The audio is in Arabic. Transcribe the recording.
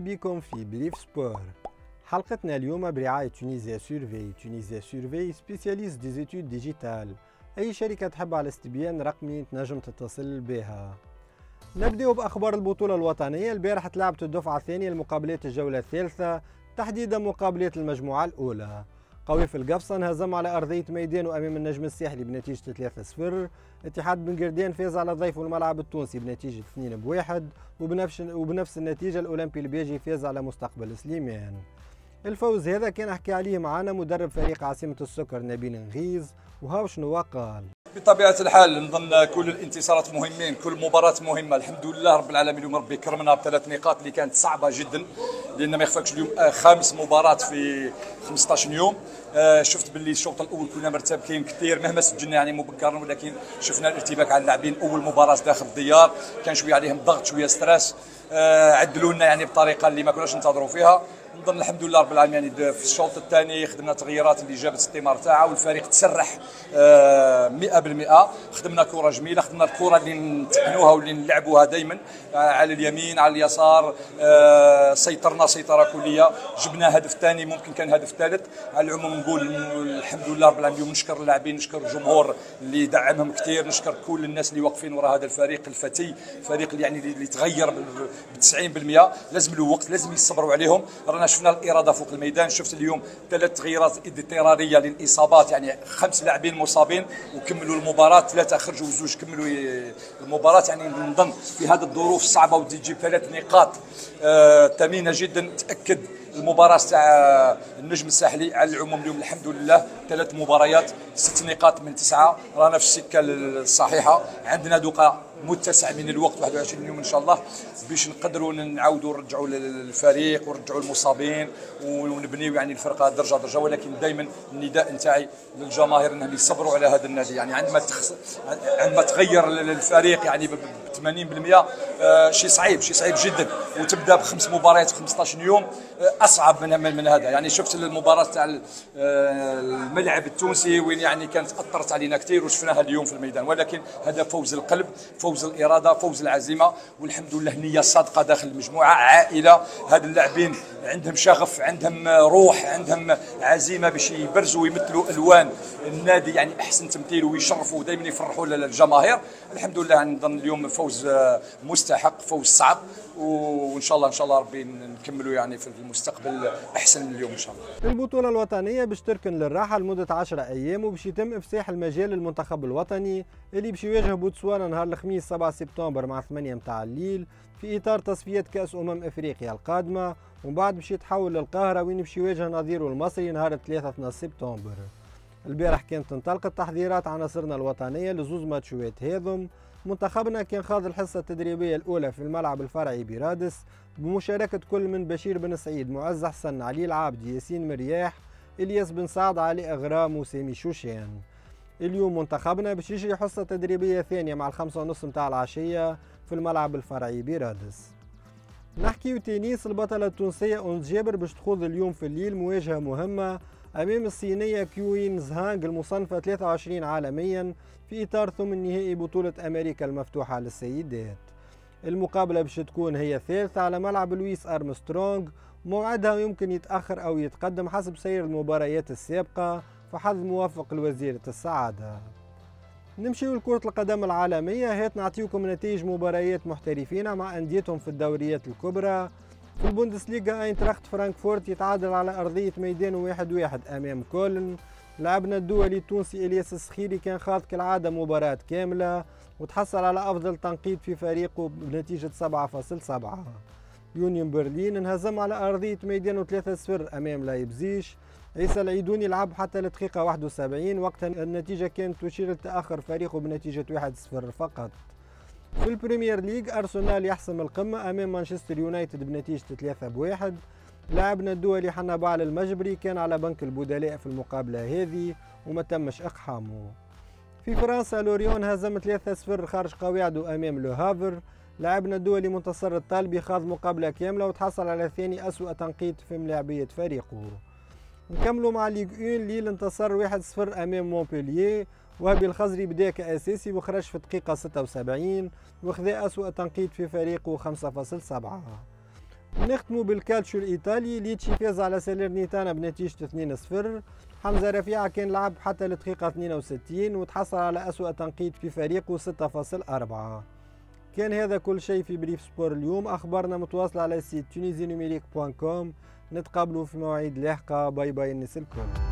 بكم في بريف سبور. حلقتنا اليوم برعاية تونيزيا سيرفي. تونيزيا سيرفي سبيسياليست دي زيتود ديجيتال. أي شركة تحب على استبيان رقمي تنجم تتصل بها. نبدأ بأخبار البطولة الوطنية. البارحة تلعبت الدفعة الثانية لمقابلات الجولة الثالثة، تحديدا مقابلات المجموعة الأولى. قوي في القفصة انهزم على أرضية ميدانه أمام النجم الساحلي بنتيجة 3-0. اتحاد بن قردان فاز على ضيفه الملعب التونسي بنتيجة 2-1، وبنفس النتيجة الأولمبي البيجي فاز على مستقبل سليمان. الفوز هذا كان حكى عليه معنا مدرب فريق عاصمة السكر نبيل نغيز، وهاو شنو قال. بطبيعة الحال نظن كل الانتصارات مهمين، كل مباراة مهمة. الحمد لله رب العالمين اليوم ربي كرمنا ب3 نقاط اللي كانت صعبة جدا، لأن ما يخفاكش اليوم 5 مباريات في 15 يوم. شفت باللي الشوط الأول كنا مرتبكين كثير مهما سجلنا يعني مبكرا، ولكن شفنا الارتباك على اللاعبين. أول مباراة داخل الديار كان شوية عليهم ضغط، شوية ستريس، عدلوا لنا يعني بطريقة اللي ما كناش ننتظروا فيها. نظن الحمد لله رب العالمين يعني في الشوط الثاني خدمنا تغييرات اللي جابت الثمار تاعها، والفريق تسرح 100%. خدمنا كره جميله، خدمنا الكره اللي نتقنوها واللي نلعبوها دائما على اليمين على اليسار. سيطرنا سيطره كليه، جبنا هدف ثاني، ممكن كان هدف ثالث. على العموم نقول الحمد لله رب العالمين. نشكر اللاعبين، نشكر الجمهور اللي دعمهم كثير، نشكر كل الناس اللي واقفين وراء هذا الفريق الفتي، فريق اللي يعني اللي تغير ب 90%. لازم له وقت، لازم يصبروا عليهم. رانا شفنا الاراده فوق الميدان. شفت اليوم 3 تغييرات اضطراريه للاصابات، يعني 5 لاعبين مصابين وكملوا المباراه، 3 خرجوا و2 كملوا المباراه. يعني نظن في هذه الظروف الصعبه ودي تجيب 3 نقاط ثمينه جدا، تاكد المباراه تاع النجم الساحلي. على العموم اليوم الحمد لله 3 مباريات 6 نقاط من 9، رانا في السكه الصحيحه. عندنا دوقه متسع من الوقت 21 يوم ان شاء الله باش نقدروا نعاودوا نرجعوا للفريق ونرجعوا المصابين ونبنيو يعني الفرقه درجه درجه. ولكن دائما النداء نتاعي للجماهير انهم يصبروا على هذا النادي. يعني عندما تغير الفريق يعني ب 80% شيء صعيب جدا، وتبدا ب5 مباريات في 15 يوم اصعب من هذا. يعني شفت المباراه تاع الملعب التونسي وين يعني كانت اثرت علينا كثير، وشفناها اليوم في الميدان. ولكن هذا فوز القلب، فوز الاراده، فوز العزيمه، والحمد لله نيه صادقه داخل المجموعه. عائله، هاد اللاعبين عندهم شغف، عندهم روح، عندهم عزيمه باش يبرزوا ويمثلوا الوان النادي يعني احسن تمثيل، ويشرفوا دائما يفرحوا الجماهير. الحمد لله يعني نظن اليوم فوز مستحق، فوز صعب، وان شاء الله ربي نكملوا يعني في المستقبل احسن من اليوم ان شاء الله. البطوله الوطنيه باش تركن للراحه لمده 10 ايام، وباش يتم افساح المجال للمنتخب الوطني اللي باش يواجه بوتسوانا نهار الخميس 7 سبتمبر مع 8 متاع الليل في اطار تصفيات كاس افريقيا القادمه، ومن بعد باش يتحول للقاهره وين باش يواجه نظيره المصري نهار 3 سبتمبر. البارح كانت انطلقت تحضيرات عناصرنا الوطنيه لزوز ماتشوات هذم. منتخبنا كان خاض الحصة التدريبية الأولى في الملعب الفرعي برادس بمشاركة كل من بشير بن سعيد، معز حسن، علي العابدي، ياسين مرياح، إلياس بن سعد، علي أغرام، وسامي شوشان. اليوم منتخبنا باش يجري حصة تدريبية ثانية مع 5:30 متاع العشية في الملعب الفرعي برادس. نحكيو تنس. البطلة التونسية أنس جابر باش تخوض اليوم في الليل مواجهة مهمة أمام الصينية كيوين زهانغ المصنفة 23 عالميا في إطار ثمن نهائي بطولة أمريكا المفتوحة للسيدات. المقابلة باش تكون هي الثالثة على ملعب لويس أرمسترونغ، موعدها يمكن يتأخر أو يتقدم حسب سير المباريات السابقة فحظ موافق لوزيرة السعادة. نمشيو لكرة القدم العالمية. هات نعطيكم نتائج مباريات محترفين مع أنديتهم في الدوريات الكبرى. في البوندسليغا اينتراخت فرانكفورت يتعادل على أرضية ميدانه 1-1 أمام كولن. لعبنا الدولي التونسي إلياس السخيري كان خاض كالعادة مباراة كاملة وتحصل على أفضل تنقيط في فريقه بنتيجة 7.7. يونيون برلين انهزم على أرضية ميدانه 3-0 أمام لايبزيش. عيسى العيدوني لعب حتى الدقيقة 71، وقتها النتيجة كانت تشير لتأخر فريقه بنتيجة 1-0 فقط. في البريمير ليج أرسنال يحسم القمة أمام مانشستر يونايتد بنتيجة 3-1. لاعبنا الدولي حنبال المجبري كان على بنك البدلاء في المقابلة هذه وما تمش إقحامه. في فرنسا لوريون هزم 3-0 خارج قواعده أمام لو هافر. لاعبنا الدولي منتصر الطالبي خاض مقابلة كاملة وتحصل على ثاني أسوأ تنقيط في ملاعبية فريقه. نكملوا مع ليغ 1. ليل انتصر 1-0 أمام مونبلييه. وهبي الخزري بدا كأساسي وخرج في الدقيقة 76 وخذا أسوأ تنقيط في فريقه 5.7. نختموا بالكالتشو الإيطالي. ليتشي فاز على ساليرنيتانا بنتيجة 2-0. حمزة رفيعة كان لعب حتى الدقيقة 62 وتحصل على أسوأ تنقيط في فريقه 6.4. كان هذا كل شيء في بريف سبور اليوم. أخبارنا متواصلة على سيت تونيزي نوميريك.com. نتقابلوا في مواعيد لاحقة. باي باي الناس الكل.